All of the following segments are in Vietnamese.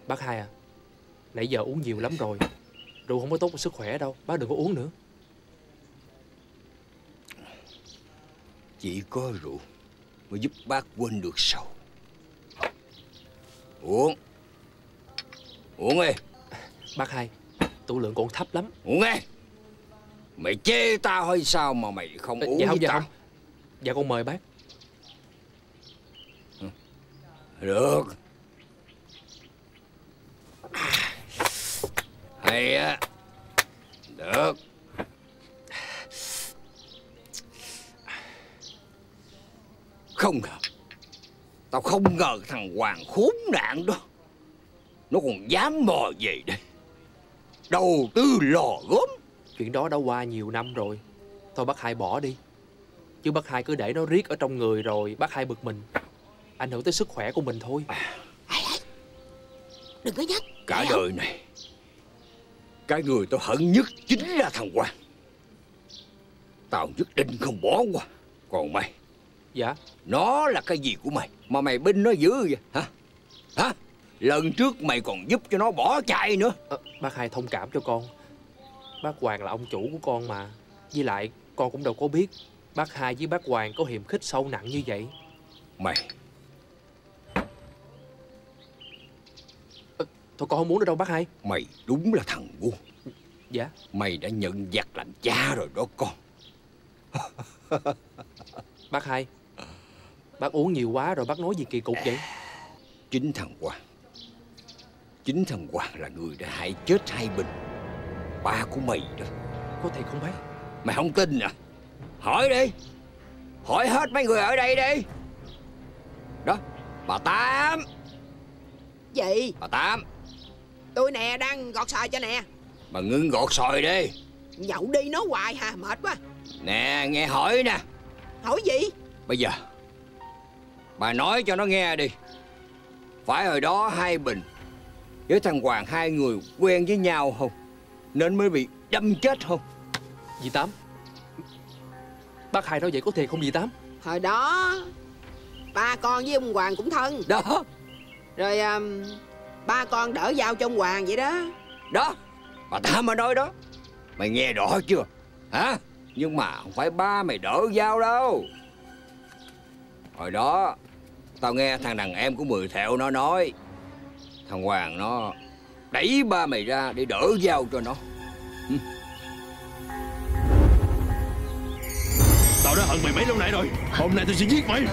Bác hai à, nãy giờ uống nhiều lắm rồi. Rượu không có tốt cho sức khỏe đâu. Bác đừng có uống nữa. Chỉ có rượu mới giúp bác quên được sầu. Uống. Uống đi. Bác hai, tụ lượng còn thấp lắm. Uống đi. Mày chê tao hay sao mà mày không uống? Dạ không, với dạ tao? không. Dạ con mời bác. Được. Hay á. Được. Không ngờ. Tao không ngờ thằng Hoàng khốn nạn đó nó còn dám mò về đây đầu tư lò gốm. Chuyện đó đã qua nhiều năm rồi. Thôi bác hai bỏ đi. Chứ bác hai cứ để nó riết ở trong người rồi bác hai bực mình, ảnh hưởng tới sức khỏe của mình thôi. Đừng có nhắc. Cả đời này cái người tao hận nhất chính là thằng Hoàng. Tao nhất định không bỏ qua. Còn mày? Dạ. Nó là cái gì của mày mà mày binh nó dữ vậy hả? Hả? Lần trước mày còn giúp cho nó bỏ chạy nữa. Bác hai thông cảm cho con. Bác Hoàng là ông chủ của con mà. Với lại con cũng đâu có biết bác hai với bác Hoàng có hiềm khích sâu nặng như vậy. Mày thôi con không muốn nữa đâu bác hai. Mày đúng là thằng ngu. Dạ. Mày đã nhận giặc làm cha rồi đó con. Bác hai, bác uống nhiều quá rồi bác nói gì kỳ cục vậy? Chính thằng Hoàng là người đã hại chết hai Bình, ba của mày đó. Có thiệt không bác? Mày không tin à? Hỏi đi. Hỏi hết mấy người ở đây đi. Đó, bà Tám. Gì? Bà Tám. Tôi nè, đang gọt xoài cho nè. Bà ngưng gọt xoài đi. Nhậu đi nói hoài hà, mệt quá. Nè, nghe hỏi nè. Hỏi gì? Bây giờ bà nói cho nó nghe đi. Phải hồi đó hai Bình với thằng Hoàng hai người quen với nhau không, nên mới bị đâm chết không? Dì Tám, bác hai nói vậy có thiệt không dì Tám? Hồi đó ba con với ông Hoàng cũng thân đó. Rồi ba con đỡ giao cho ông Hoàng vậy đó. Đó, bà Tám mà nói đó. Mày nghe rõ chưa hả? Nhưng mà không phải ba mày đỡ giao đâu. Hồi đó tao nghe thằng đàn em của Mười Thẹo nó nói thằng Hoàng nó đẩy ba mày ra để đỡ giao cho nó. Tao đã hận mày mấy lâu nay rồi. Hôm nay tao sẽ giết mày.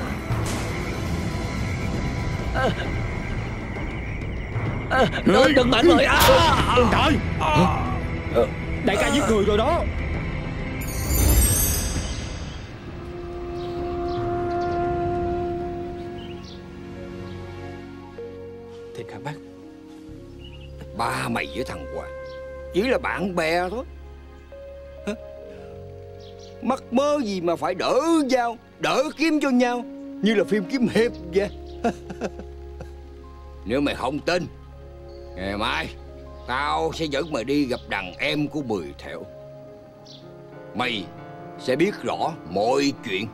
Đừng mạnh rồi. Trời. Đại ca giết người rồi đó. Thiệt hả bác? Ba mày với thằng Hoàng chỉ là bạn bè thôi. Hả? Mắc mớ gì mà phải đỡ dao, đỡ kiếm cho nhau như là phim kiếm hiệp vậy. Nếu mày không tin, ngày mai tao sẽ dẫn mày đi gặp đàn em của Mười Thẹo. Mày sẽ biết rõ mọi chuyện.